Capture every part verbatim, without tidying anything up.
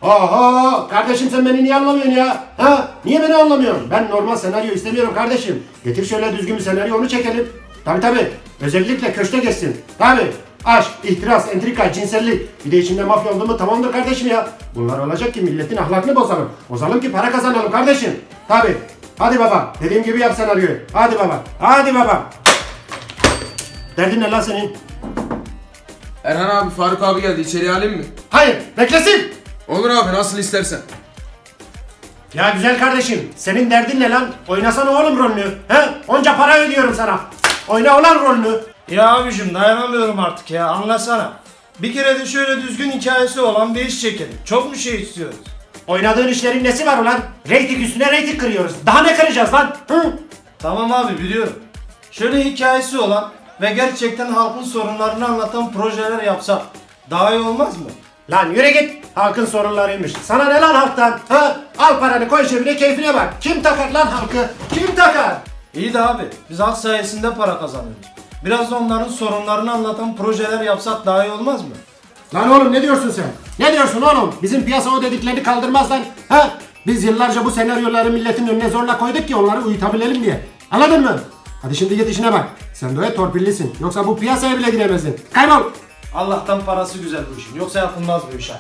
Oho kardeşim sen beni niye anlamıyorsun ya? Ha? Niye beni anlamıyorsun? Ben normal senaryo istemiyorum kardeşim. Getir şöyle düzgün bir senaryo onu çekelim. Tabi tabi. Özellikle köşte geçsin. Tabi. Aşk, ihtiras, entrika, cinsellik. Bir de içinde mafya oldu mu tamamdır kardeşim ya. Bunlar olacak ki milletin ahlakını bozalım. Bozalım ki para kazanalım kardeşim. Tabi. Hadi baba. Dediğim gibi yap senaryoyu. Hadi baba. Hadi baba. Derdin ne lan senin? Erhan abi, Faruk abi geldi, içeri alayım mı? Hayır, beklesin. Olur abi, nasıl istersen. Ya güzel kardeşim, senin derdin ne lan? Oynasana oğlum rolünü. He? Onca para ödüyorum sana. Oyna olan rolünü. Ya abicim dayanamıyorum artık ya, anlasana. Bir kere de şöyle düzgün hikayesi olan bir iş çekelim. Çok mu şey istiyoruz? Oynadığın işlerin nesi var ulan? Reyting üstüne reyting kırıyoruz. Daha ne kıracağız lan? Hı? Tamam abi, biliyorum. Şöyle hikayesi olan ve gerçekten halkın sorunlarını anlatan projeler yapsak daha iyi olmaz mı? Lan yürü git. Halkın sorunlarıymış. Sana ne lan halktan? Ha? Al paranı koy cebine, keyfine bak. Kim takar lan halkı? Kim takar? İyi de abi, biz halk sayesinde para kazanıyoruz. Biraz da onların sorunlarını anlatan projeler yapsak daha iyi olmaz mı? Lan oğlum ne diyorsun sen? Ne diyorsun oğlum? Bizim piyasa o dediklerini kaldırmaz lan. Ha? Biz yıllarca bu senaryoları milletin önüne zorla koyduk ki onları uyutabilelim diye. Anladın mı? Hadi şimdi git işine bak. Sen böyle torpillisin. Yoksa bu piyasaya bile gidemezdin. Kaybol. Allah'tan parası güzel bu işin. Yoksa yapılmaz bu işler.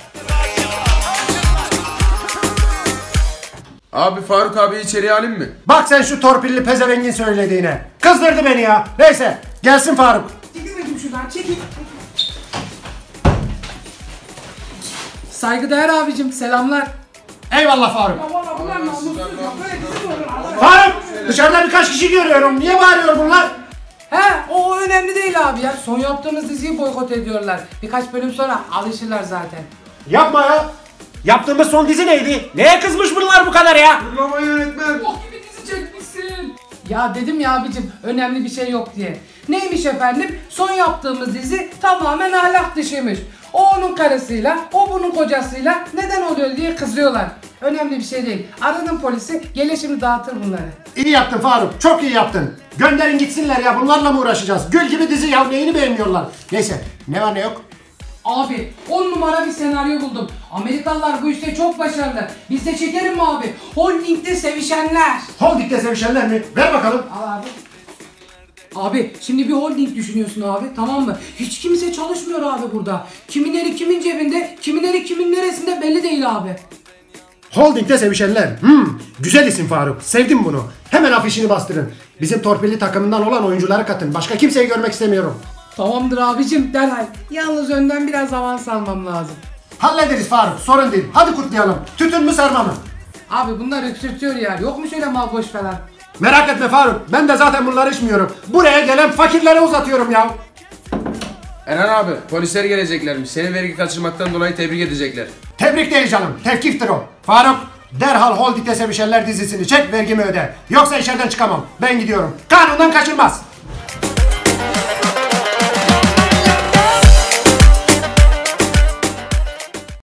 Abi, Faruk abi içeri alayım mı? Bak sen şu torpilli pezevengin söylediğine. Kızdırdı beni ya. Neyse gelsin Faruk. Çekil bakayım şuradan, çekil. Saygıdeğer abicim, selamlar. Eyvallah Faruk. Ya valla bunlar namussuz ya, böyle bizim olur Allah. Faruk! Dışarıda birkaç kişi görüyorum. Niye bağırıyor bunlar? He, o önemli değil abi ya. Son yaptığımız diziyi boykot ediyorlar. Birkaç bölüm sonra alışırlar zaten. Yapma ya. Yaptığımız son dizi neydi? Neye kızmış bunlar bu kadar ya? Uygulama yönetmen. Oh gibi dizi çekmişsin. Ya dedim ya abicim, önemli bir şey yok diye. Neymiş efendim? Son yaptığımız dizi tamamen ahlak dışıymış. O onun karısıyla, o bunun kocasıyla neden oluyor diye kızıyorlar. Önemli bir şey değil. Aradım polisi, gelir şimdi dağıtır bunları. İyi yaptın Faruk. Çok iyi yaptın. Gönderin gitsinler ya. Bunlarla mı uğraşacağız? Gül gibi dizi ya. Neyini beğenmiyorlar? Neyse. Ne var ne yok? Abi on numara bir senaryo buldum. Amerikalılar bu işte çok başarılı. Biz de çekelim mi abi? Holding'de sevişenler. Holding'de sevişenler mi? Ver bakalım. Al abi. Abi şimdi bir holding düşünüyorsun abi, tamam mı? Hiç kimse çalışmıyor abi burada. Kimin eli kimin cebinde, kimin eli kimin neresinde belli değil abi. Holding'de sevişenler. Hmm, güzel isim Faruk. Sevdim bunu. Hemen afişini bastırın. Bizim torpilli takımından olan oyuncuları katın. Başka kimseyi görmek istemiyorum. Tamamdır abicim, derhal. Yalnız önden biraz avans almam lazım. Hallederiz Faruk. Sorun değil. Hadi kutlayalım. Tütün mü sarma mı? Abi bunlar öksürtüyor ya. Yok mu şöyle malboş falan? Merak etme Faruk. Ben de zaten bunları içmiyorum. Buraya gelen fakirlere uzatıyorum ya. Erhan abi, polisler geleceklermiş. Seni vergi kaçırmaktan dolayı tebrik edecekler. Tebrik değil canım. Tevkiftir o. Faruk, derhal Holding'de sevişenler dizisini çek, vergimi öde. Yoksa içeriden çıkamam. Ben gidiyorum. Kanundan kaçılmaz.